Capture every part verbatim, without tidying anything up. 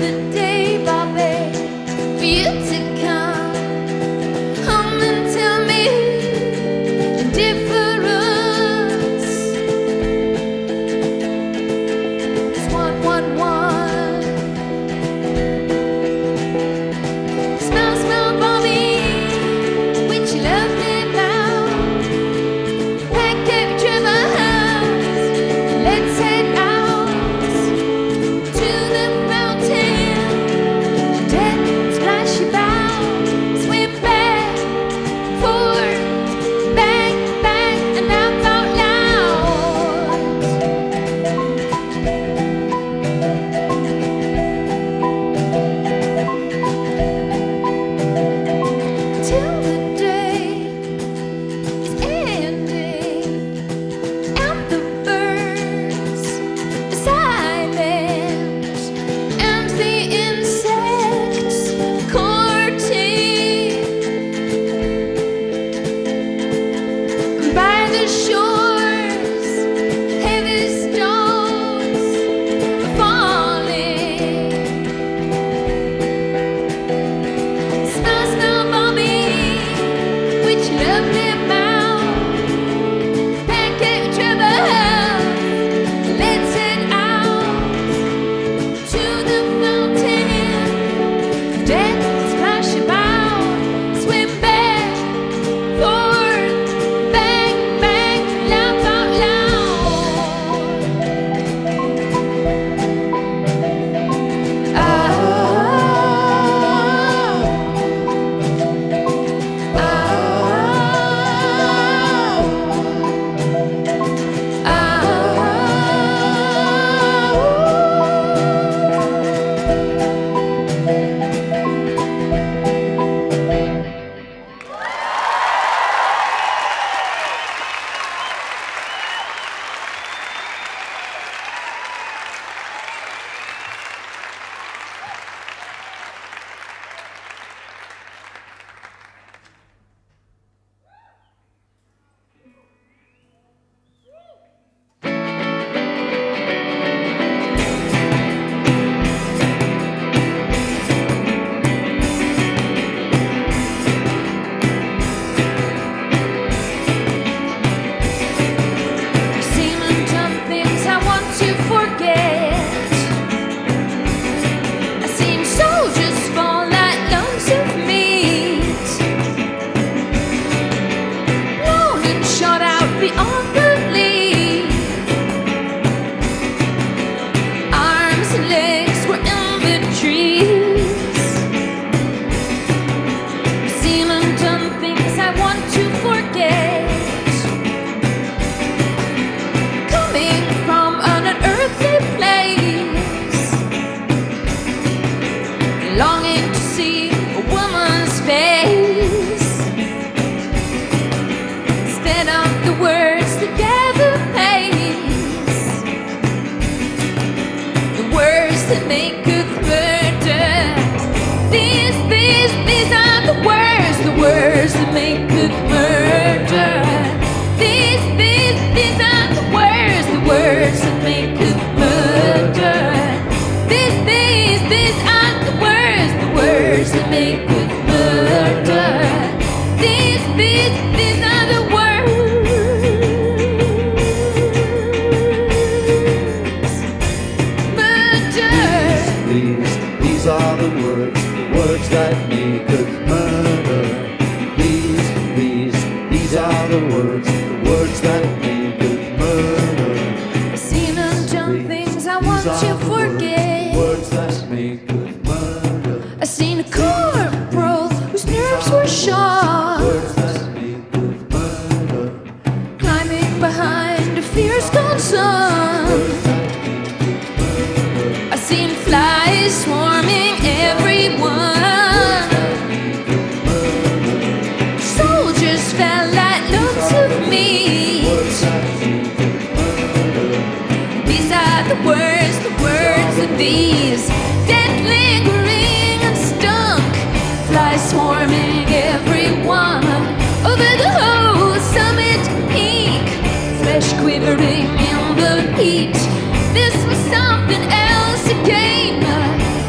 Quivering in the heat, this was something else again. I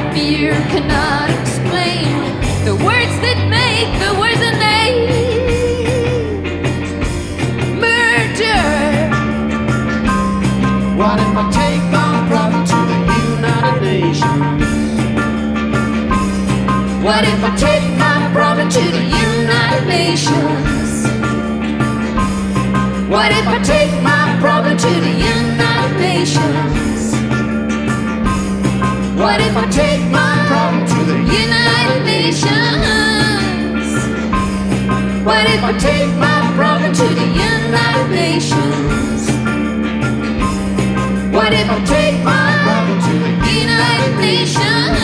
fear cannot explain the words that make the words a name. Murder. What if I take my problem to the United Nations? What if I take my problem to the United Nations? What if I take my problem to the United Nations? What if I take my problem to the United Nations? What if I take my problem to the United Nations? What if I take my problem to the United Nations?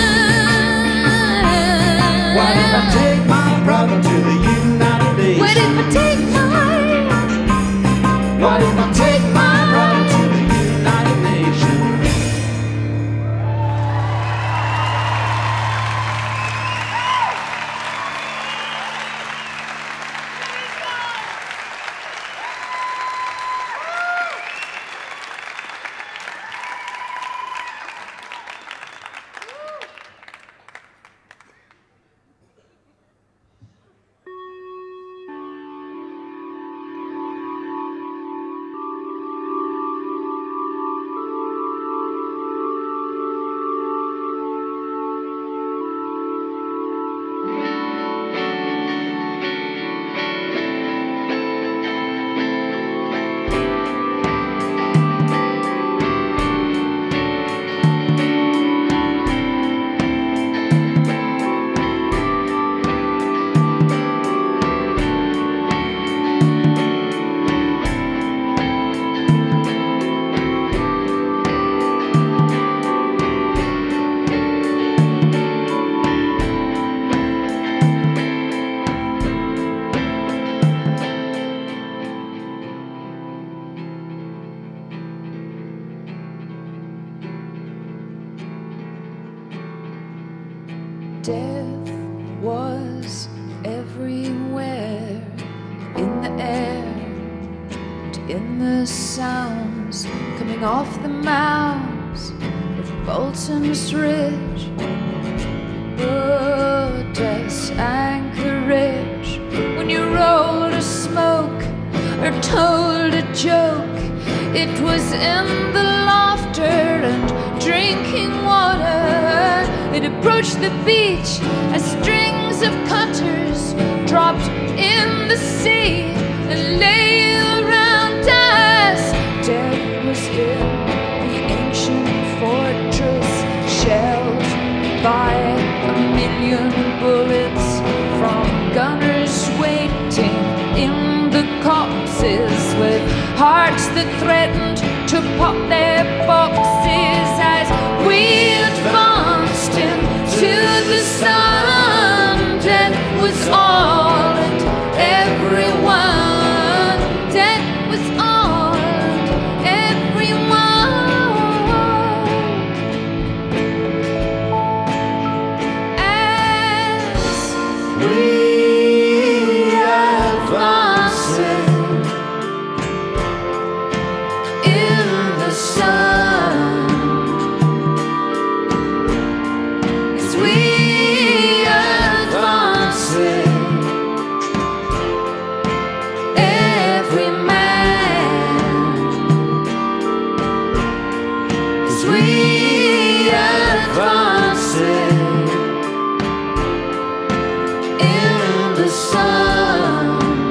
What if I take my problem to the United Nations? What if I take my What if I take my problem to the United Nations? Death was everywhere, in the air and in the sounds coming off the mouths of Bolton's Ridge. Oh, death's anchorage, when you rolled a smoke or told a joke, it was in the laughter and drinking water. It approached the beach as strings of cutters dropped in the sea and lay around us. Death was in the ancient fortress, shelled by a million bullets from gunners waiting in the copses, with hearts that threatened to pop their boxes as we advanced into the sun. Death was all and everyone. Death was all and everyone. As We advance in the sun, as we advance, every man, as we advance in the sun.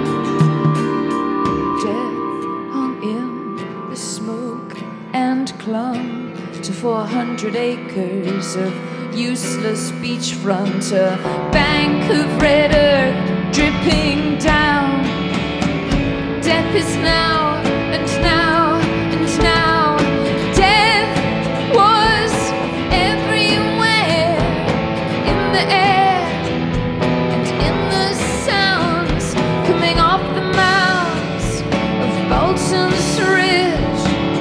Death hung in the smoke and clung to four hundred acres of useless beachfront, a bank of red earth dripping down. Death is now and now and now. Death was everywhere, in the air and in the sounds coming off the mouths of Bolton's Ridge.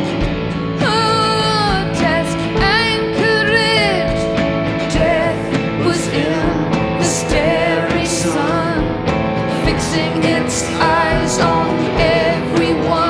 Oh, death's anchorage. Death was in the starry sun, fixing its eyes on everyone.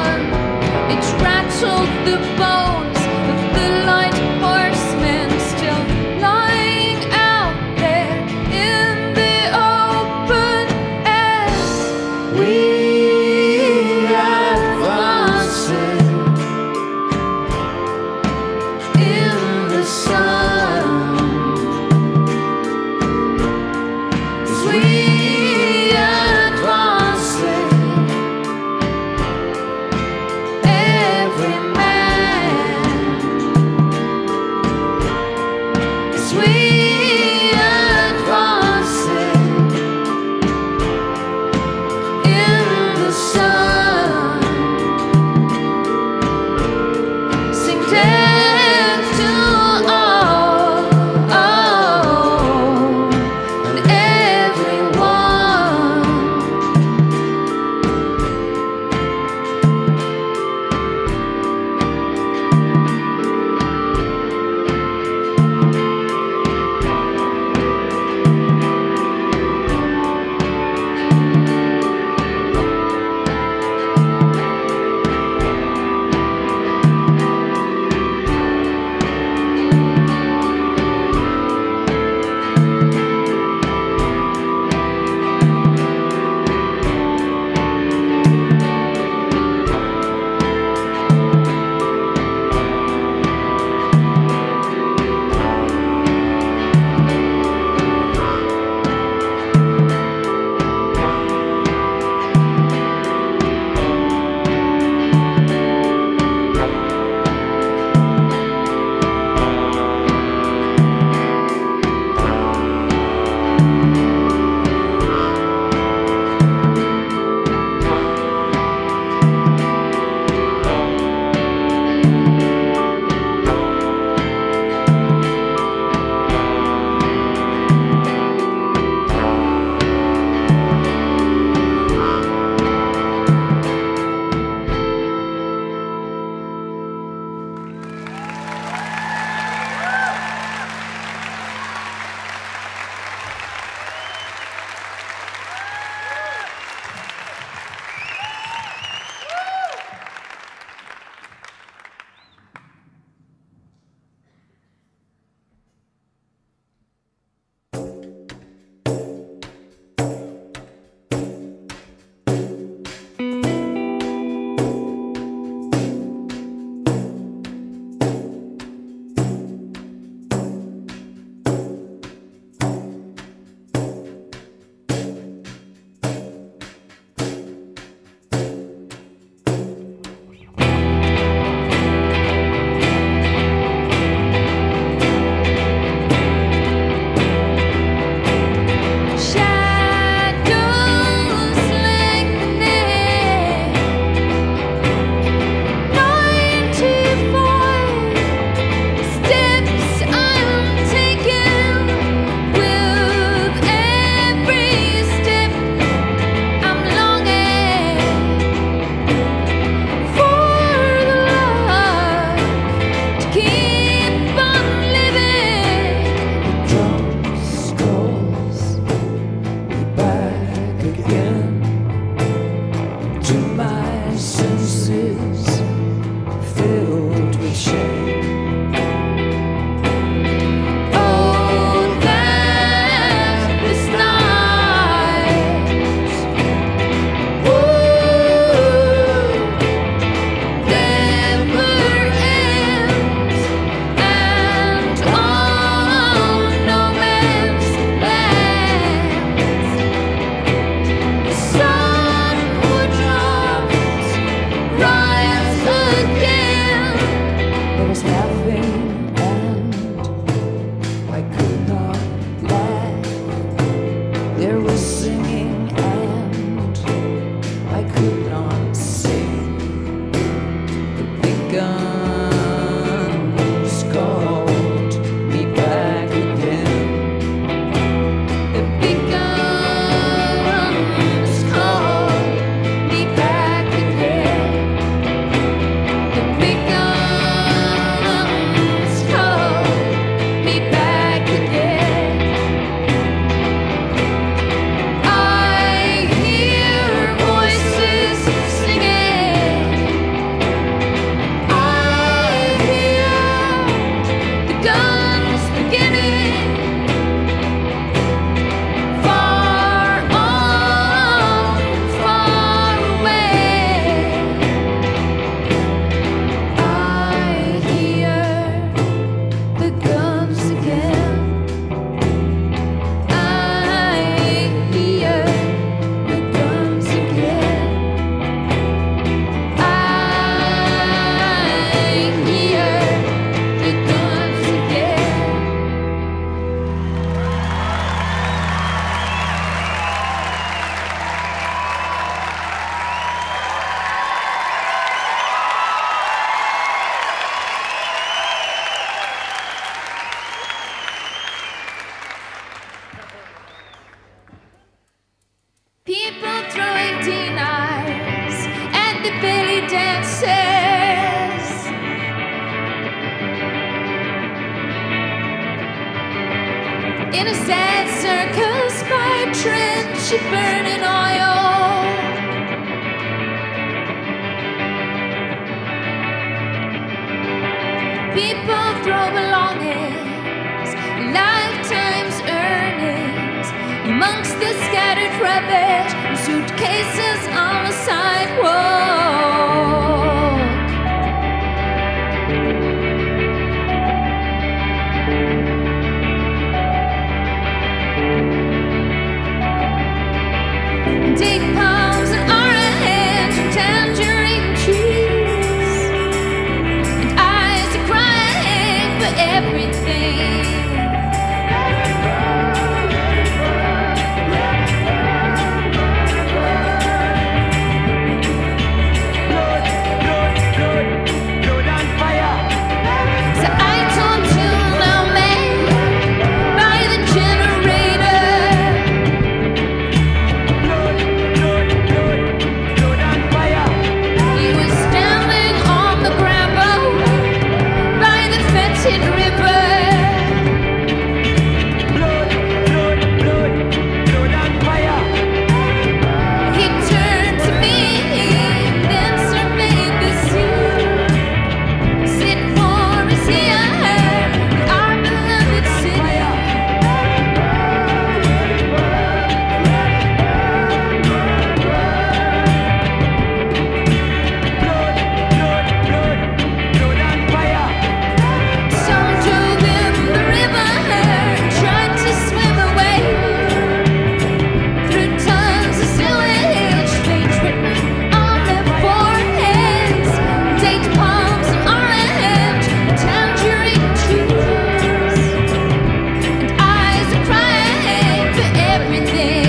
In a sad circus by a trench, burning oil. People throw belongings, lifetime's earnings, amongst the scattered rubbish and suitcases on the sidewalk. Date palms and orange and tangerine trees, and eyes are crying for everything. So I talk to no man by the generator. He was standing on the gravel by the fetid river. He turned to me, then surveyed the sea. Said, "For is here our beloved city." Some drove in the river, tried to swim away through tons of sewage, fates written on their foreheads. Date palms and orange, tangerine trees, and eyes are crying for everything.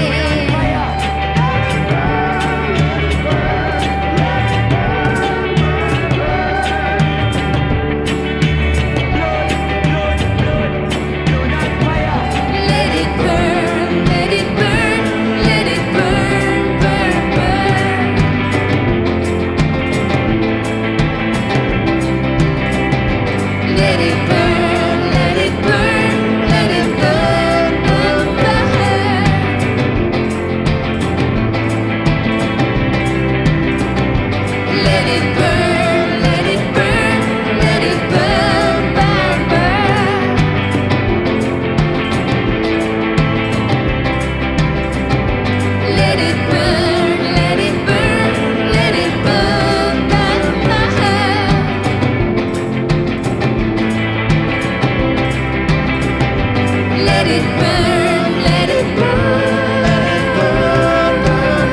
Let it burn, let it burn, let it burn, burn, burn. Let it burn, let it burn, let it burn, burn, burn. Let it burn, let it burn, let it burn, burn, burn. Let it burn, let it burn, let it burn, burn, burn. Let it burn, let it burn, let it burn, burn,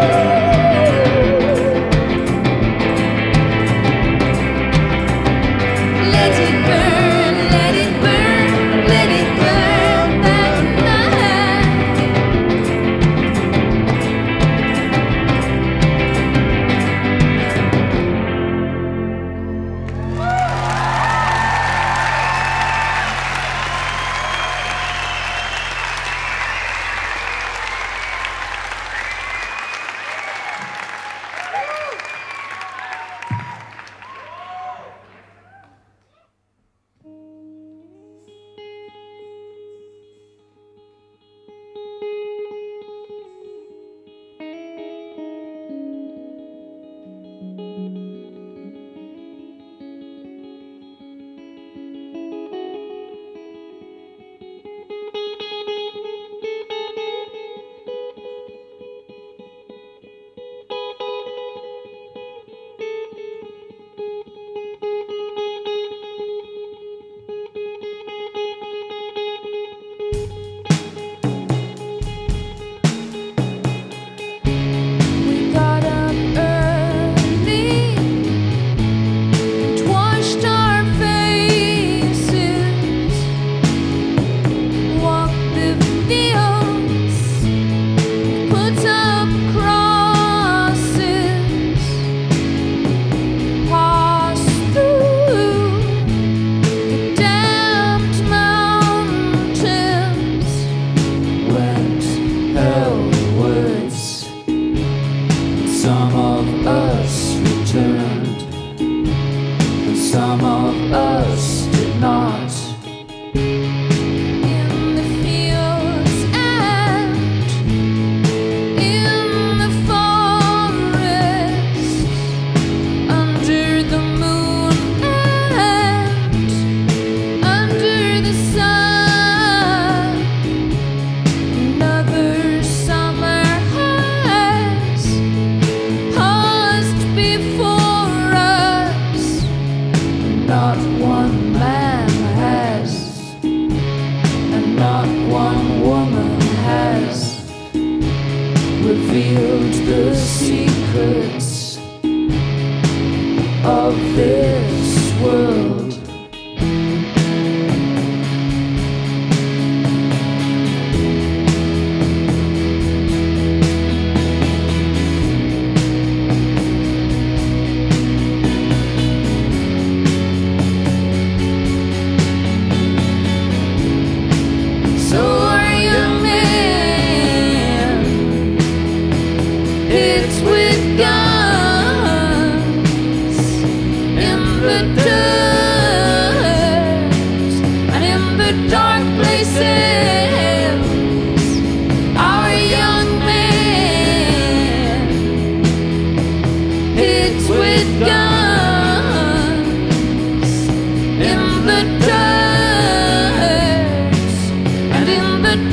let it burn, let it burn, let it burn, burn, burn.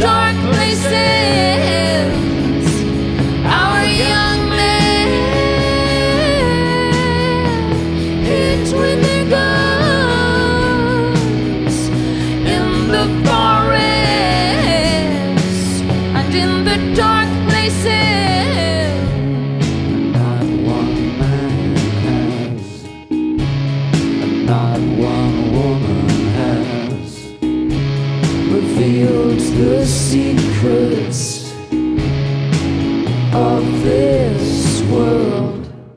dark places, our young men hid with their guns in the forest and in the dark places. Not one man has, and not one woman has revealed the secrets of this world.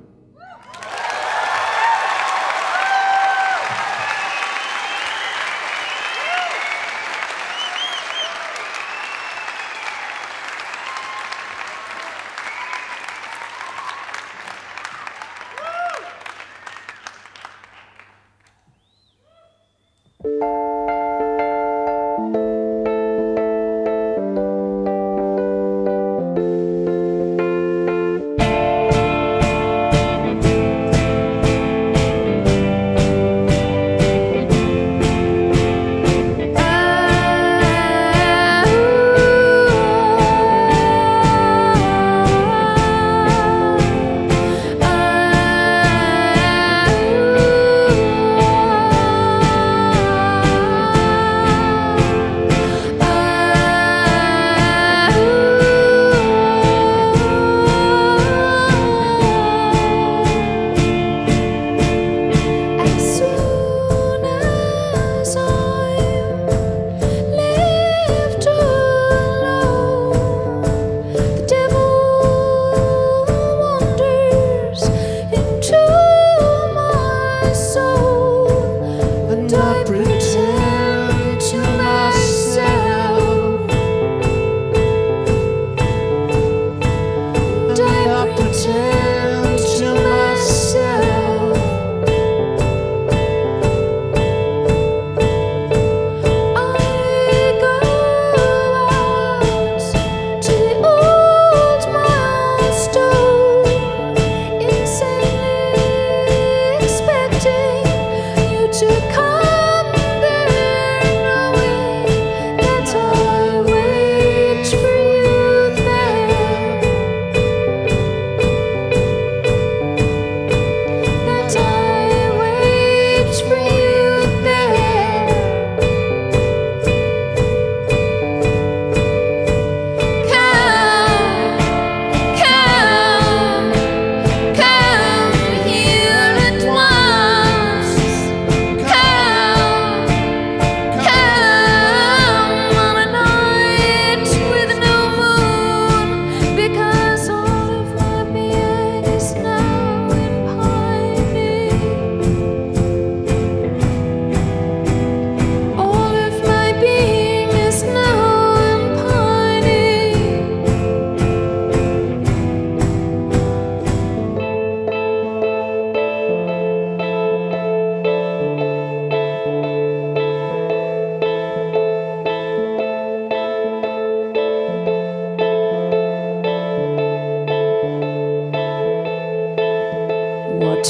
What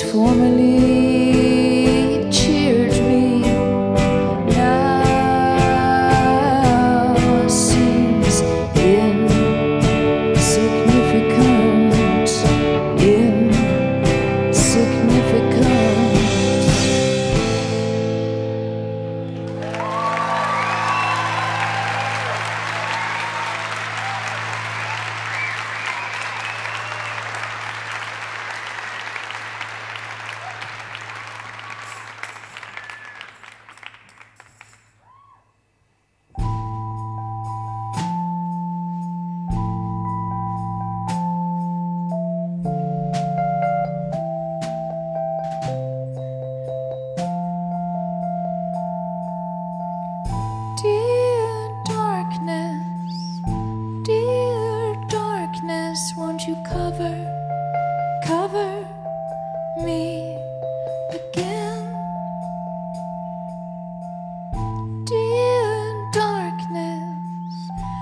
formerly cheered me now seems insignificant, insignificant. Dear darkness, dear darkness, won't you cover, cover me again? Dear darkness,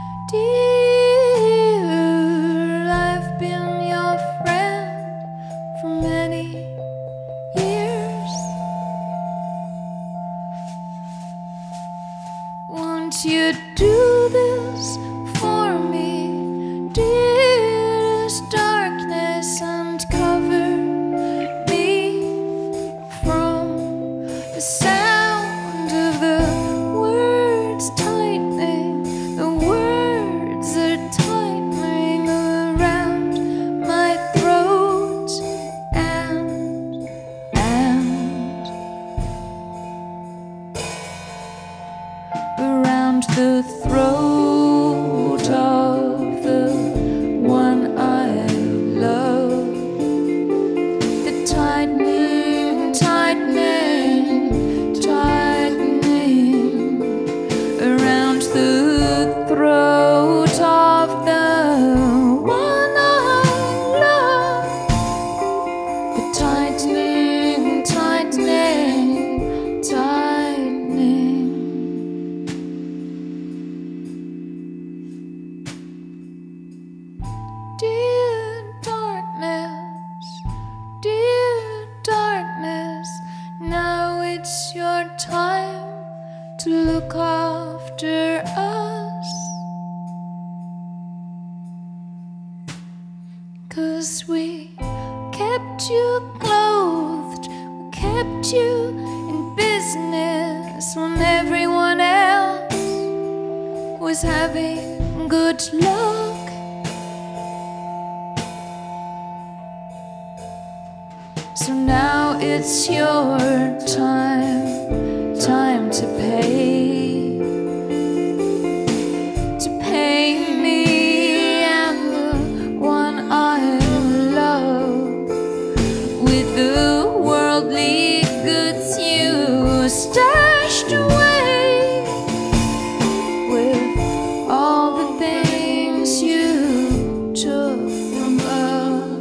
dear, I've been your friend for many years. Won't you do this 'cause we kept you clothed, we kept you in business when everyone else was having good luck. So now it's your time, time to pay, to pay me and the one I love with the worldly goods you stashed away, with all the things you took from us.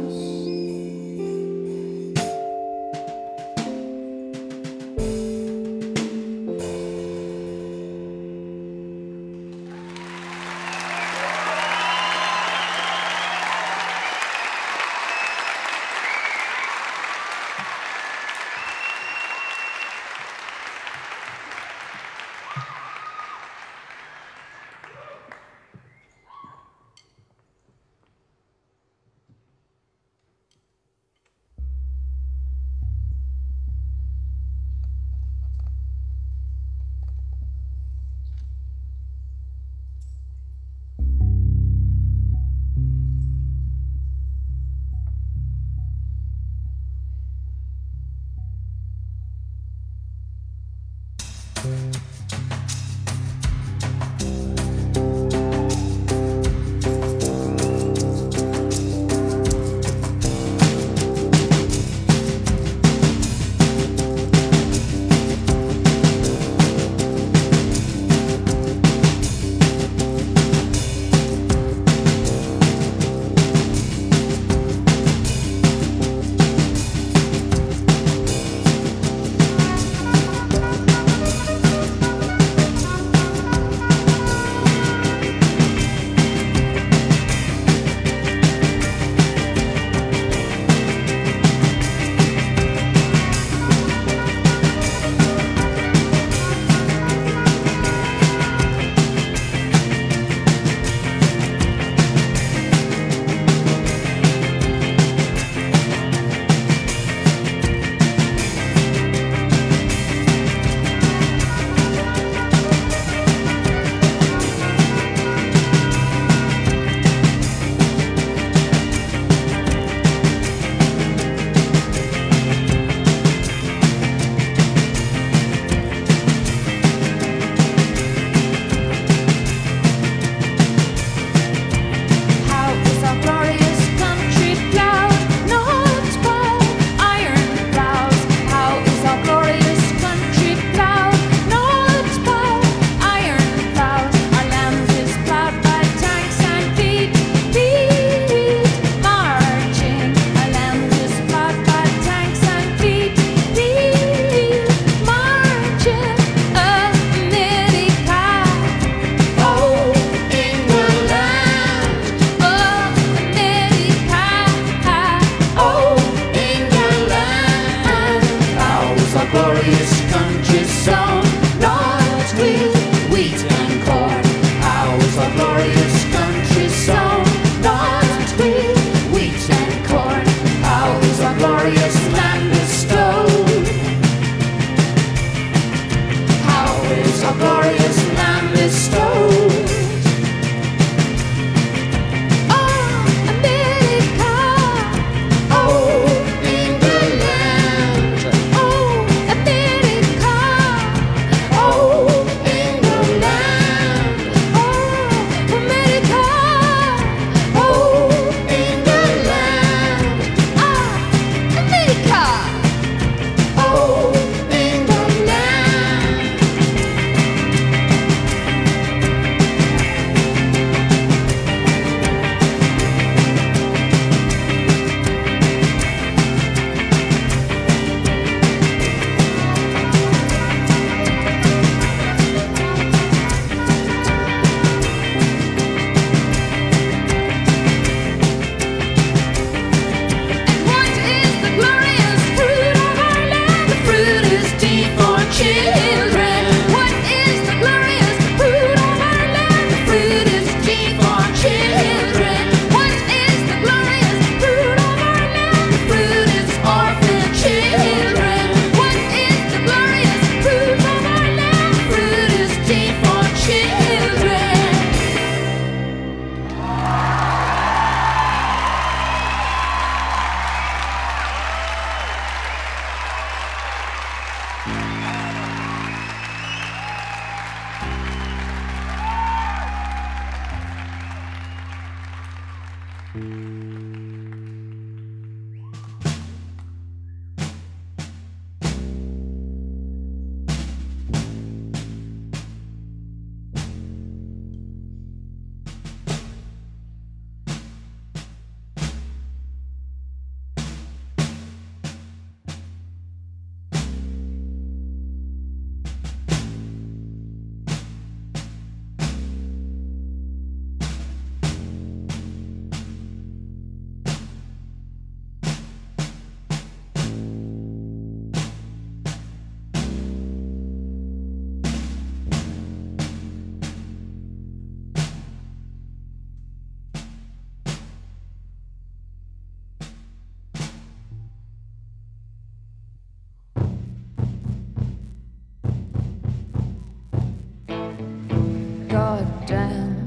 Goddamn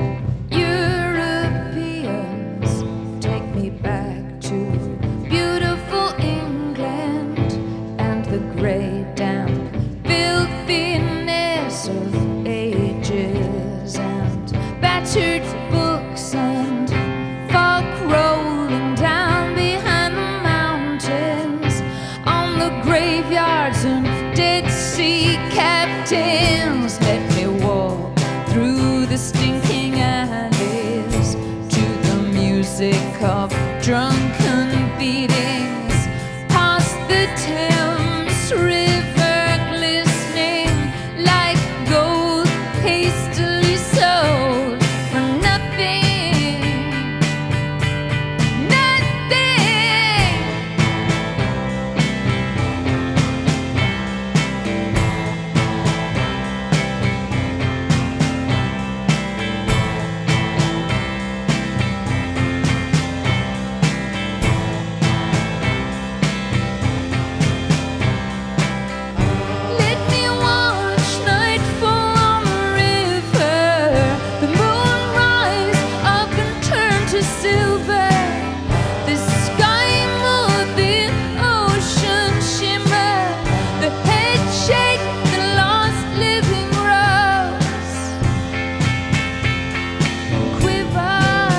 Europeans, take me back to beautiful England and the grey, damp filthiness of ages and battered books and fog rolling down behind the mountains on the graveyards and Dead Sea captains. Let me walk through the stinking alleys to the music of drunken beatings, past the Thames River glistening like gold hastily sold for nothing, nothing. Let me watch nightfall on the river, the moon rise up and turn to silver, the sky move, the ocean shimmer, the head shake, the lost living rose quiver.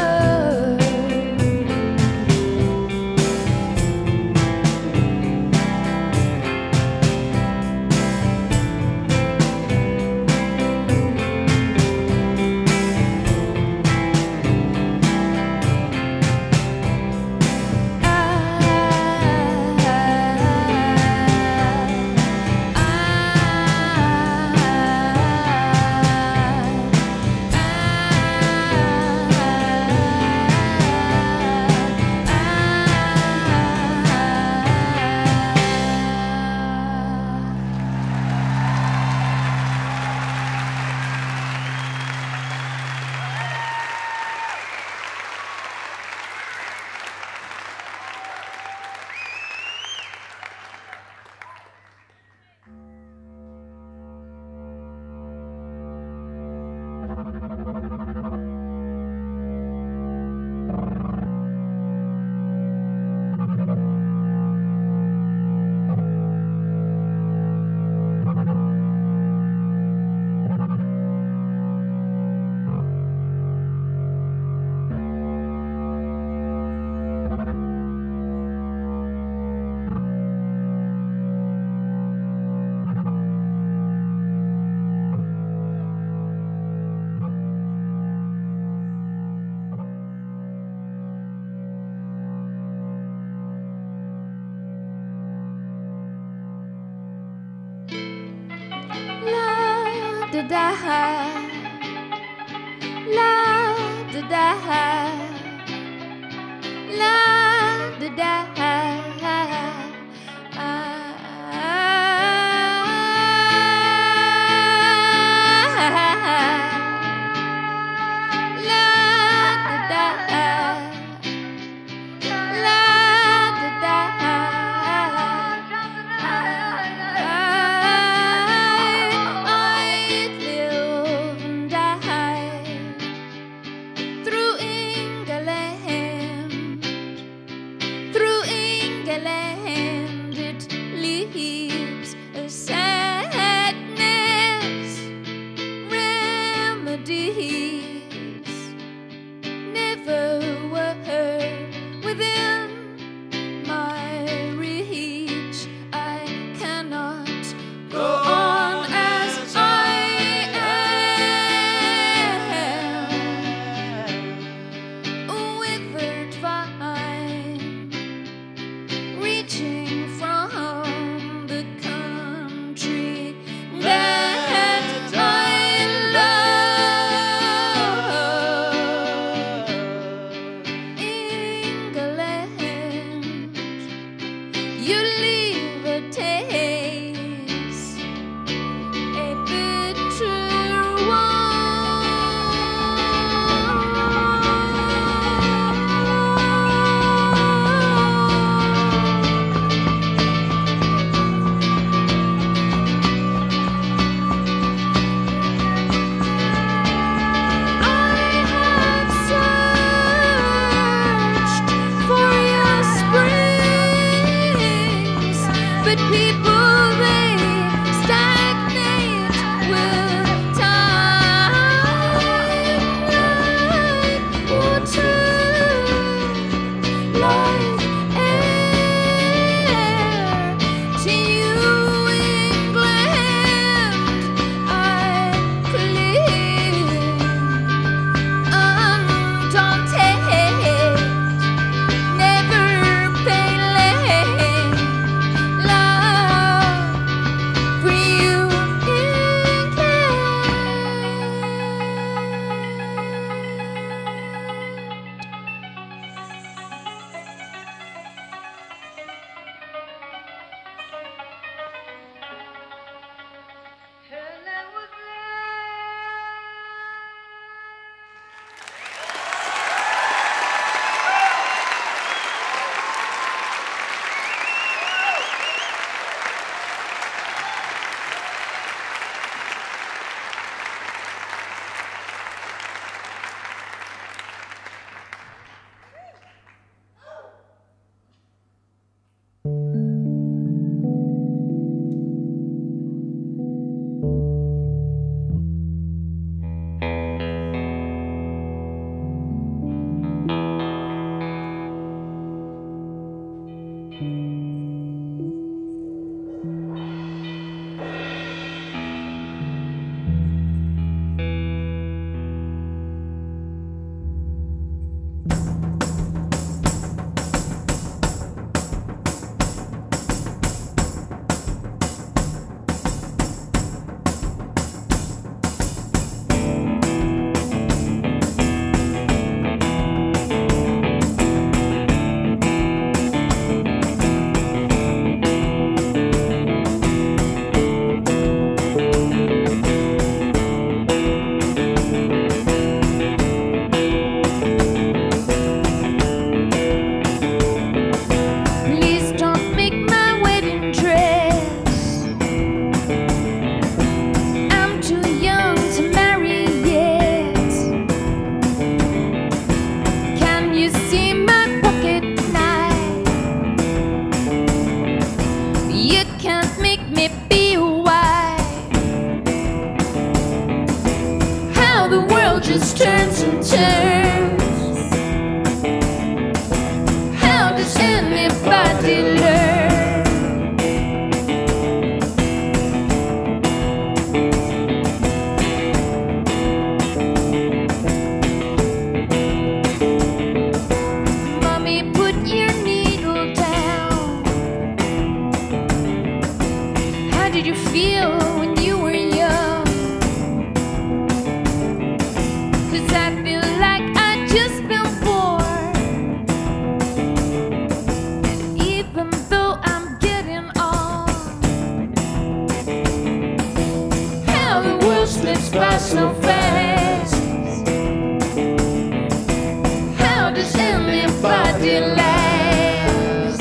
La da da, la da da, la da da. Through Good people, they stagnate with time, like water, like air. To you, England, I cling, undaunted, never failing love for you, England. Her love was Please don't make my wedding dress. I'm too young to marry yet. Can you see my pocket knife? You can't make me be a wife. How the world just turns and turns. How does anybody learn? Mommy, put your needle down. How did you feel when you were young? 'Cause I feel like I just been born. Even though I'm getting on, how the world slips by so fast. How does anybody last?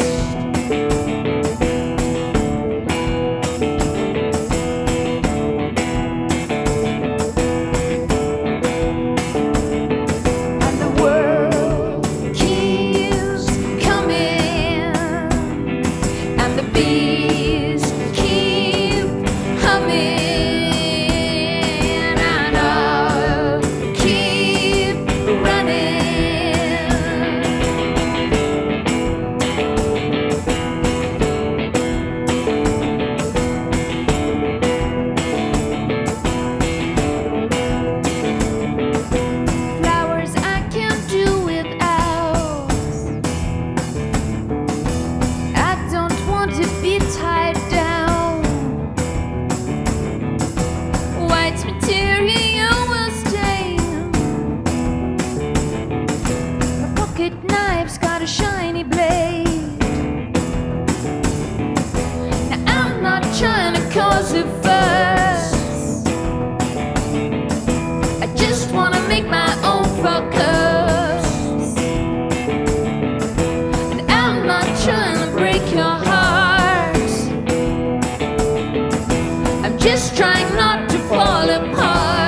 And the world keeps coming, and the bees keep humming, and I'll keep running. Flowers I can't do without. I don't want to be tied down. White material will stain. My pocket knife's got a shiny blade. Now I'm not trying to cause a fuss. I just wanna make my own focus. And I'm not trying to break your heart. I'm just trying not to fall apart.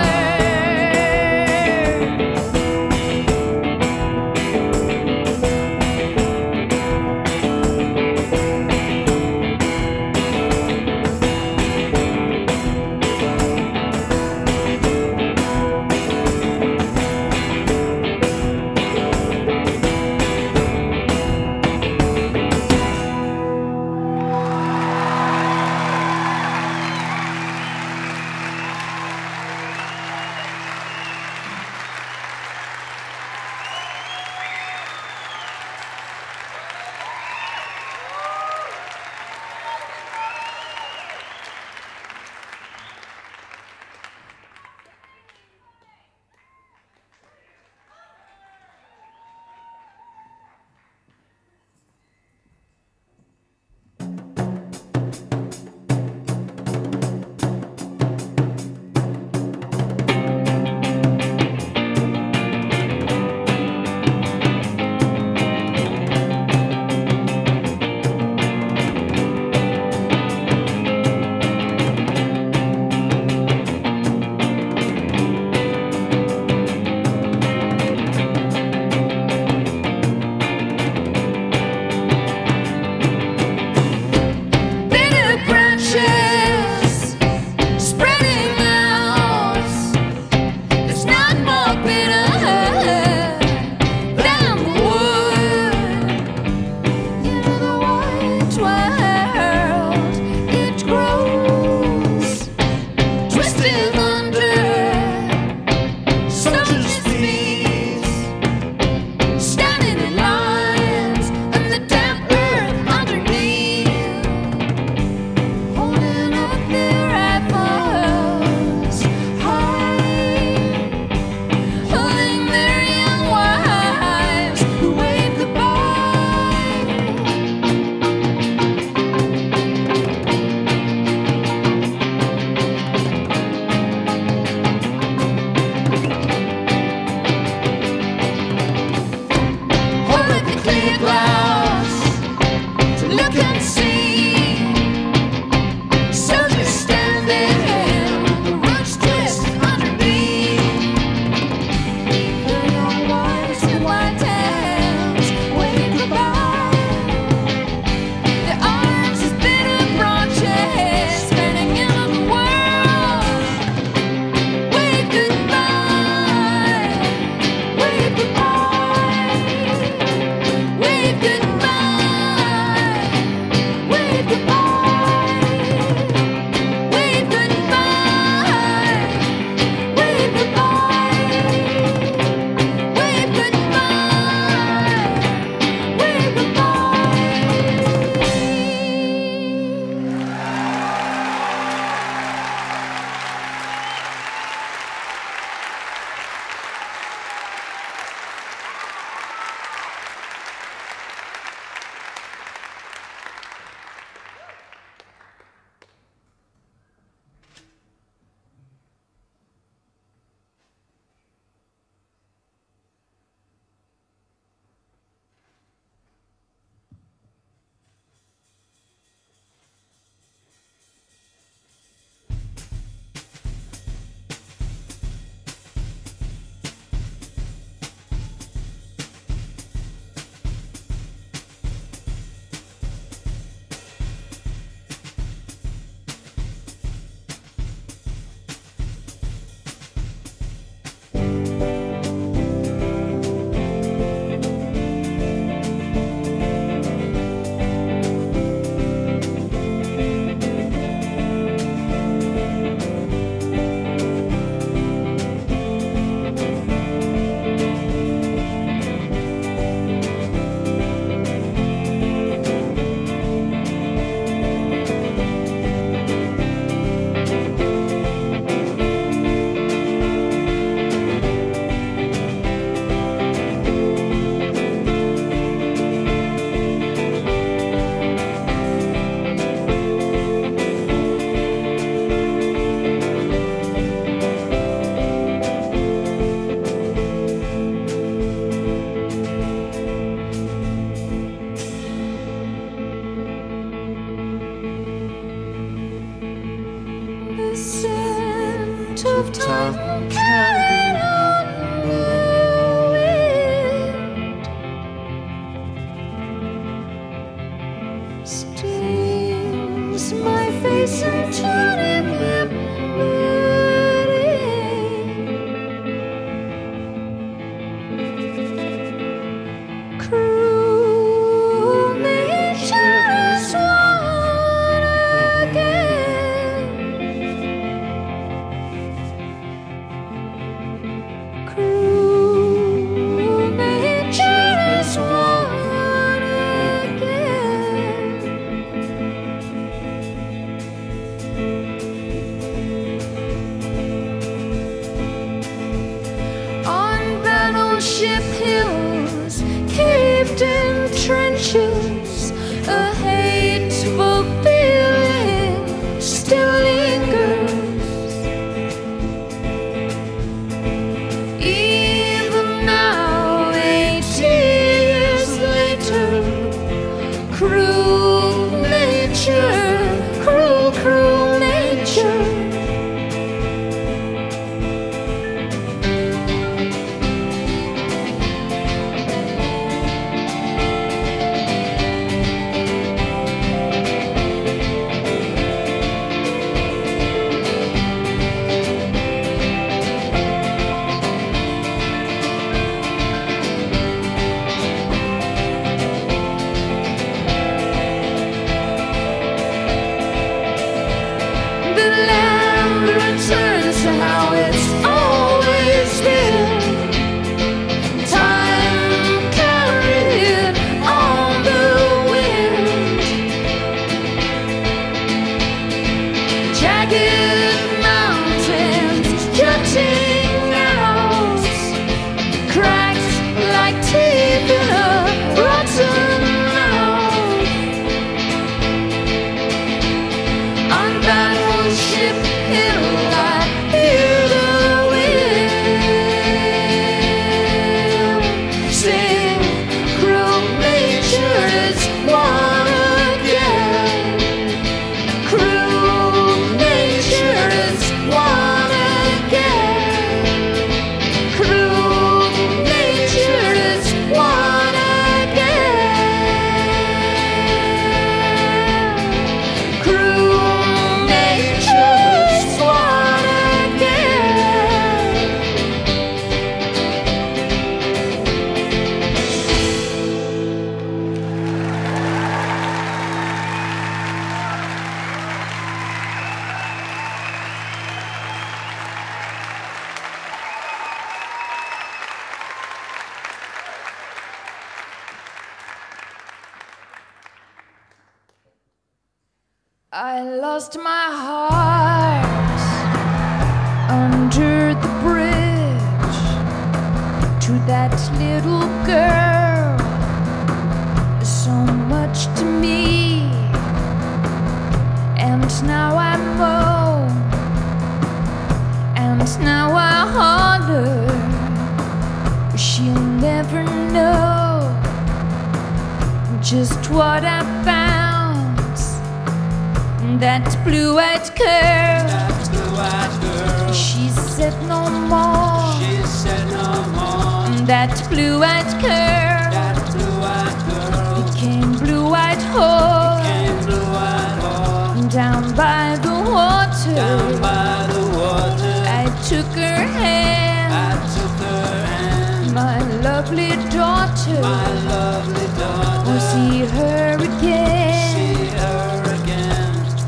battleship hills, caved-in trenches, a hateful feeling still lingers. Even now, eighty years later, cruel nature, cruel, cruel nature. I lost my heart under the bridge to that little girl, so much to me, and now I moan, and now I holler. She'll never know just what I found. That blue-eyed girl, that blue-eyed girl. She said no more. She said no more. That blue-eyed girl, that blue-eyed girl. Became blue-eyed whore. Became blue-eyed whore. Down by the water. Down by the water. I took her hand. I took her hand. My lovely daughter. My lovely daughter. We'll see her again. See her again.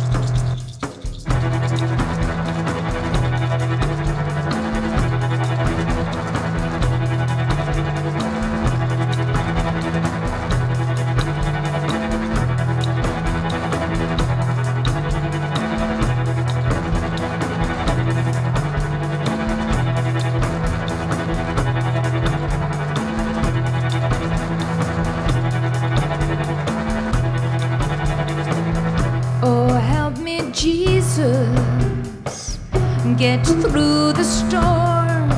Jesus, get through the storm.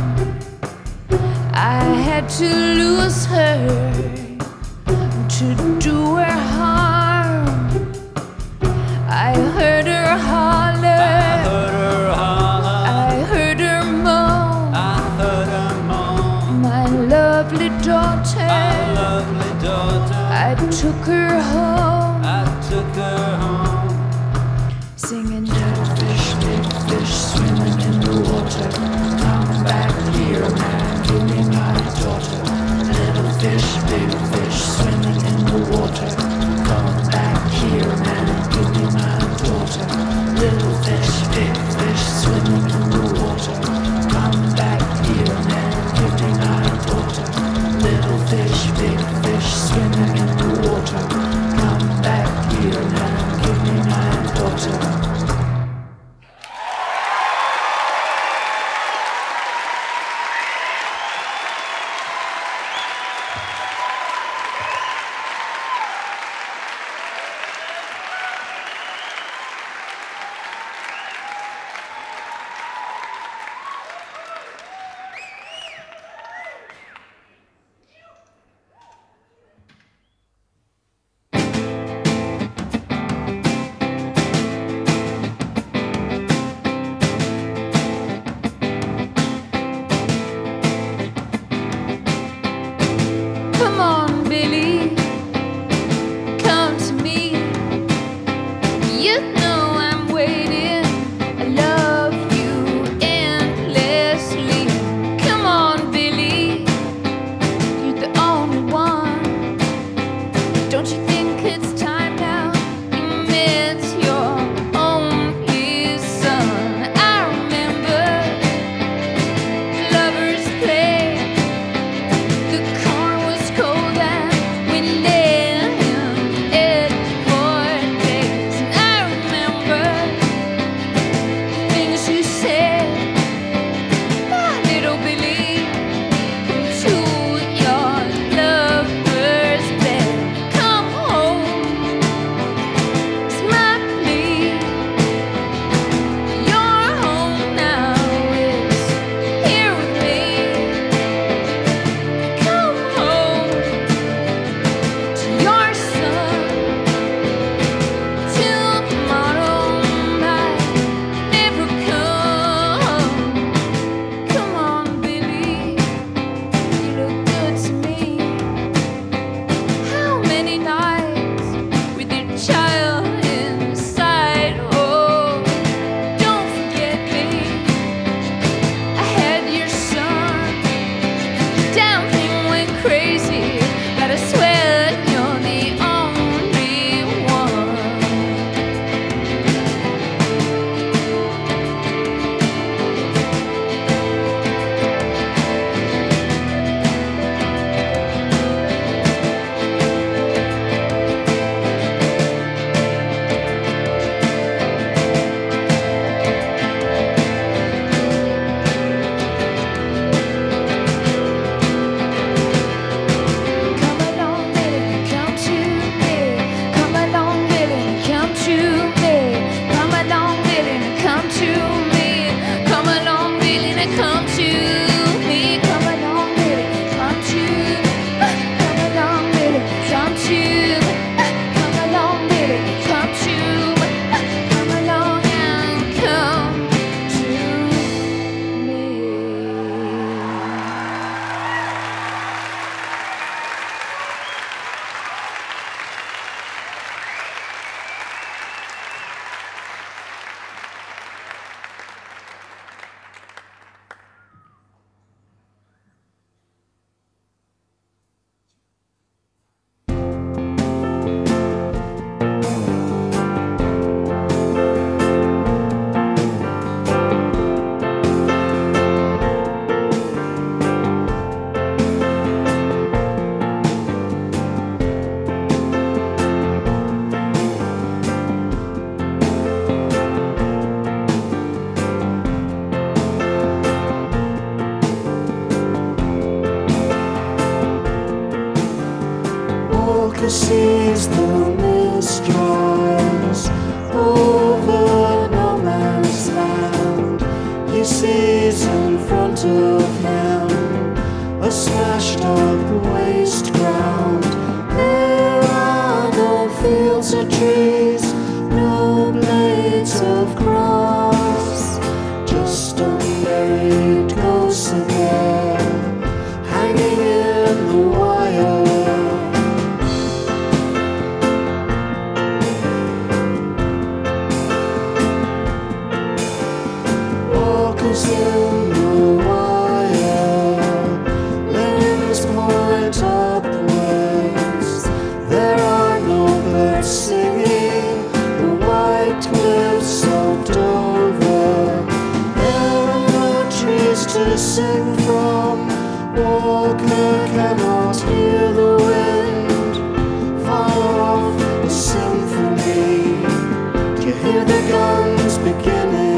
I had to lose her to do her harm. I heard her holler. I heard her holler. I heard her moan. I heard her moan. My lovely daughter. My lovely daughter. I took her home. I took her home. Singing little fish, big fish, swimming in the water. Come back here, man, give me my daughter. Little fish, big fish, swimming in the water. Come back here, man, give me my daughter. Little fish, big fish, swimming in the water. Come back here, man, give me my daughter. Little fish, big fish, swimming in the water. Come back here, man, give me my daughter. Walker sees the mist rise over no man's land. He sees in front of him a smashed up waste ground. There are no fields or trees, no blades of grass, just unburied ghosts of air hanging in the wire. Walkers in the wire, limbs point upwards. There are no birds singing, the white cliffs soaked over. There are no trees to sing from. Walker cannot hear the wind. Far off the symphony, do you hear the guns beginning?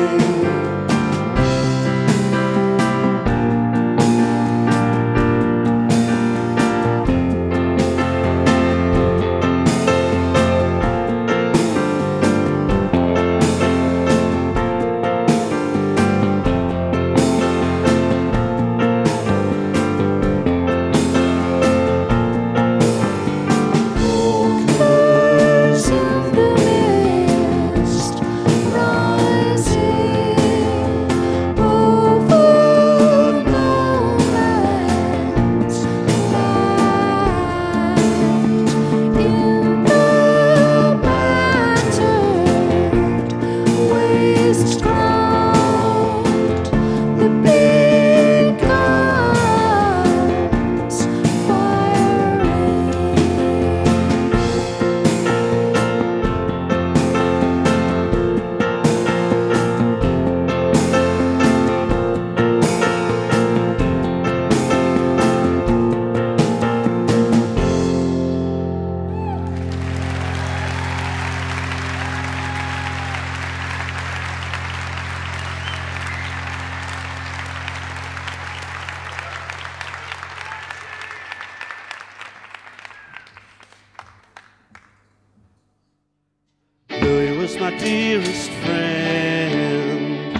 Louis was my dearest friend,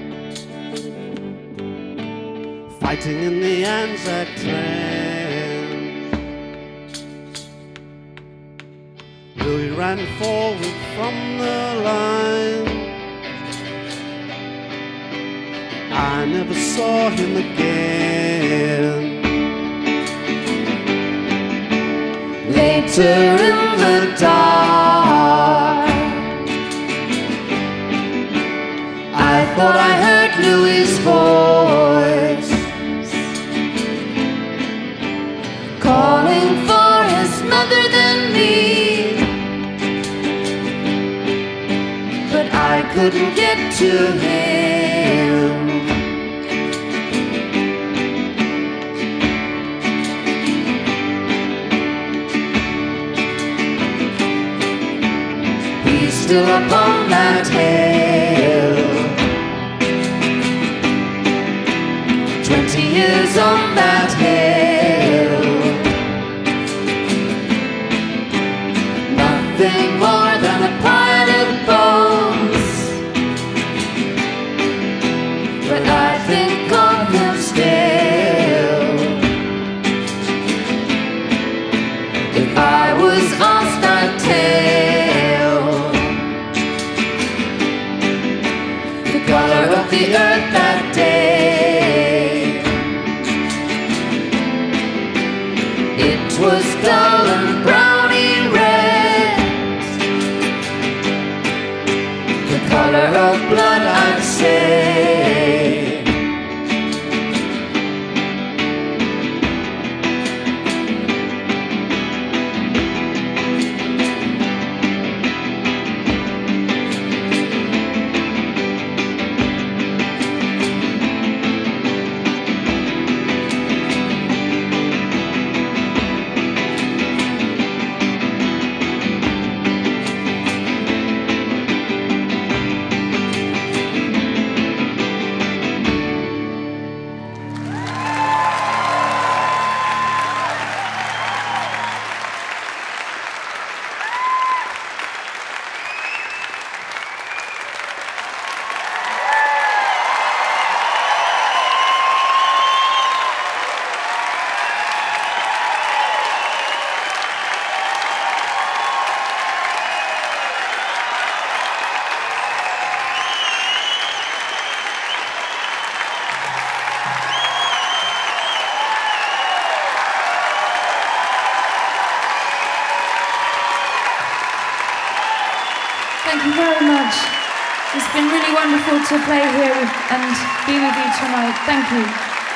fighting in the Anzac trench. Louis ran forward from the line. I never saw him again. Later in the dark, I thought I heard Louis' voice calling for his mother than me, but I couldn't get to him. He's still up on that hill, twenty years on that hill. Nothing more than a pile of bones, but I think of him still. If I was asked, I'd tell the color of the earth that day. It was dull and browny red, the color of blood, I'd say. Thank you very much. It's been really wonderful to play here and be with you tonight. Thank you.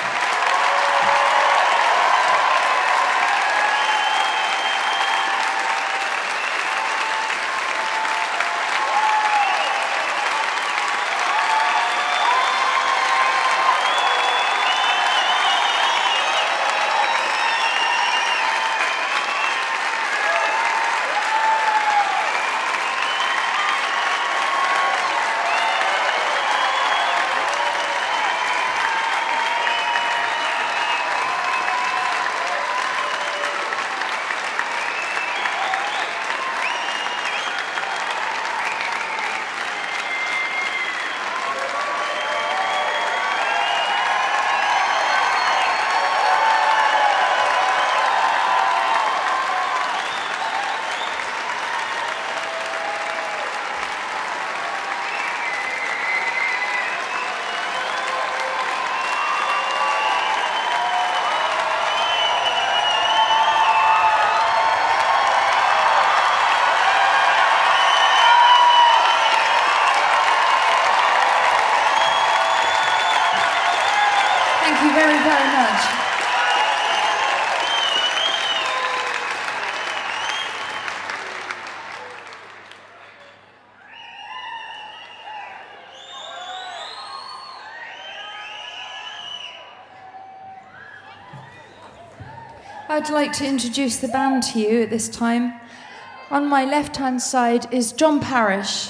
Thank you very, very much. I'd like to introduce the band to you at this time. On my left-hand side is John Parrish.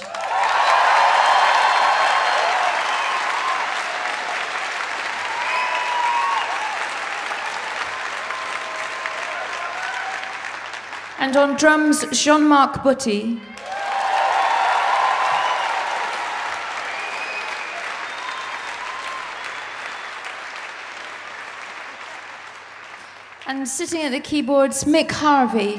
And on drums, Jean-Marc Botti. And sitting at the keyboards, Mick Harvey.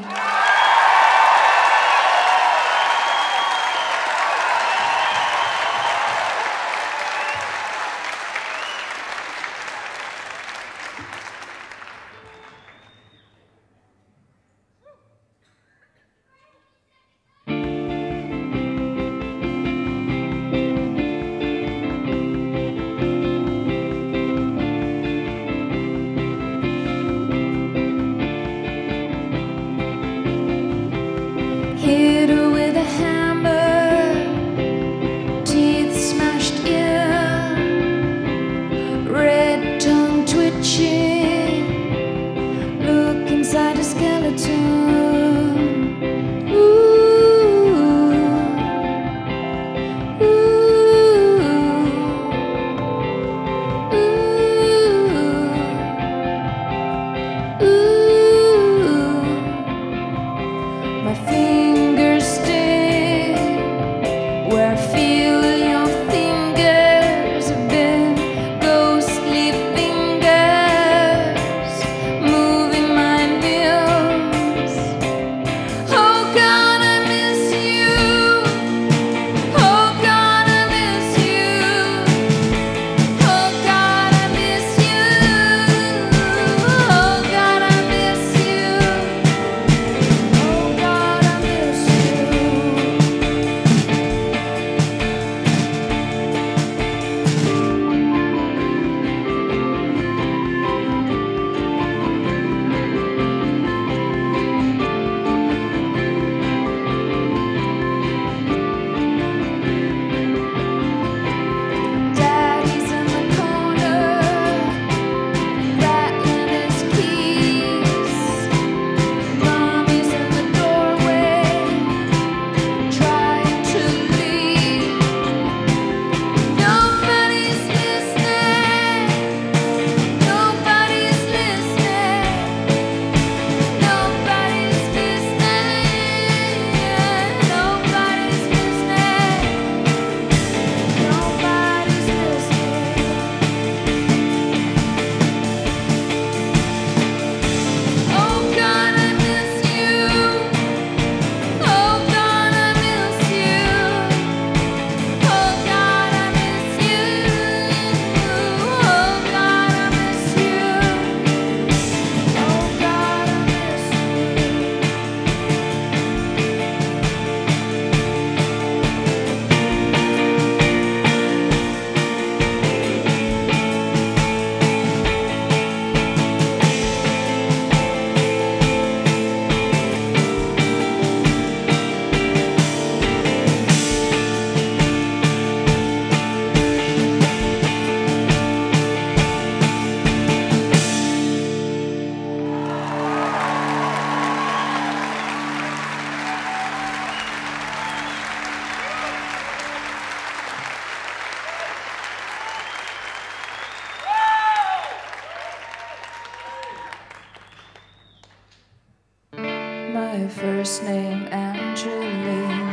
My first name Angeline.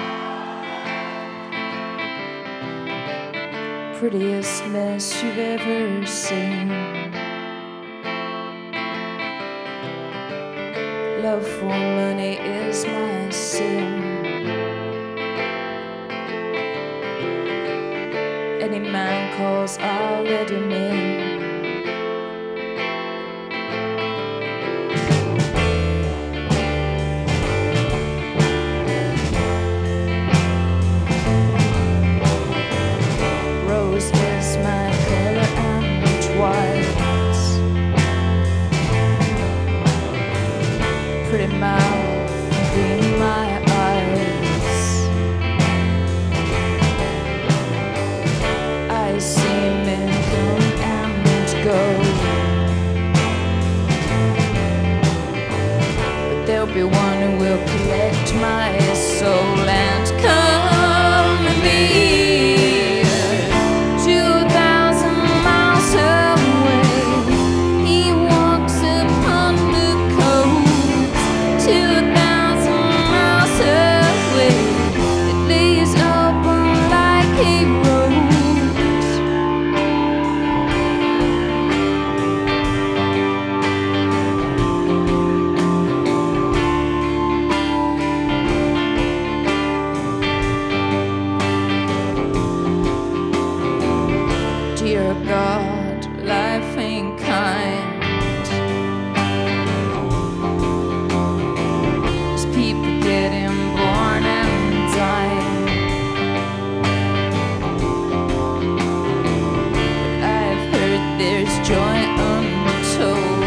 Prettiest mess you've ever seen. Love for money is my sin. Any man calls, I'll let him in. Pretty mouth in my eyes. I see men come and go, but there'll be one who will collect my soul and come to me. Two thousand miles away, he walks upon the coast. Two thousand miles away, it lays open like a rose. Dear God, life ain't kind. People getting born and dying. But I've heard there's joy untold.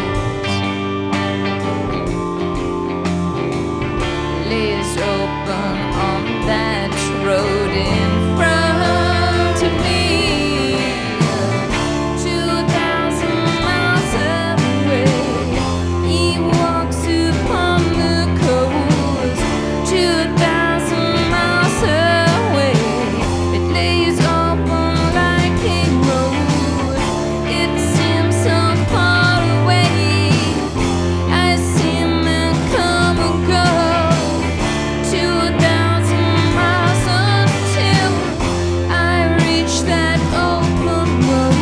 Lays open on that road in front of me. Two thousand miles away, he walks upon the coast. Two thousand miles away, it lays open like a road. It seems so far away, I see men come and go. Two thousand miles until I reach that open road.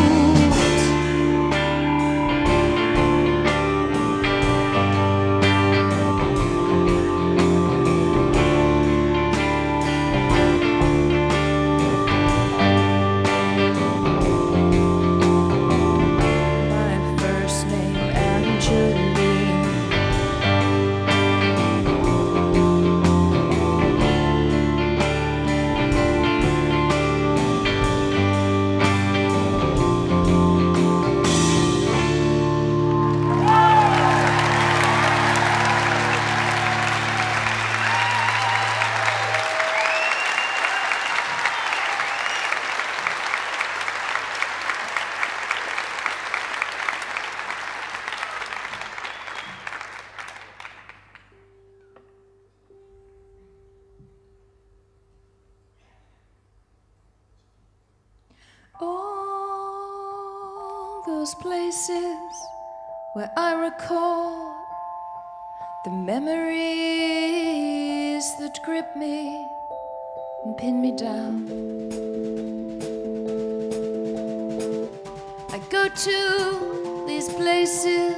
My first name Angeline. All those places where I recall the memories that grip me and pin me down. I go to these places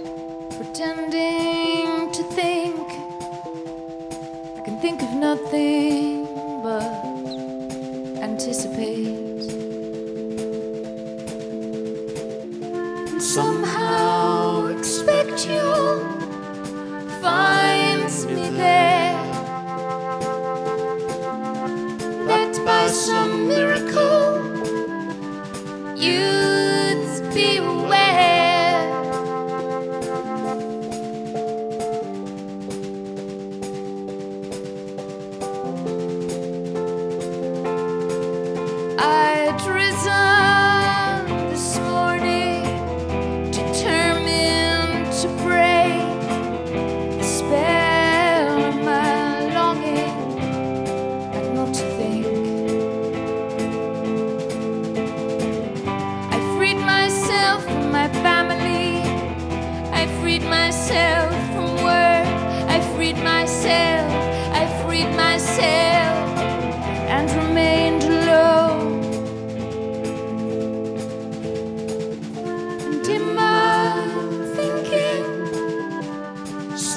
pretending to think. I can think of nothing but anticipate. Somehow expect you'll find me there, that by some miracle you'd be aware.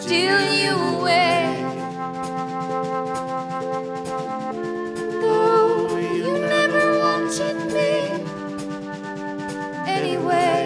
steal you away. Though you never wanted me anyway.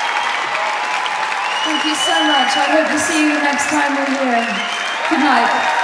Thank you so much. I hope to see you next time we're here. Good night.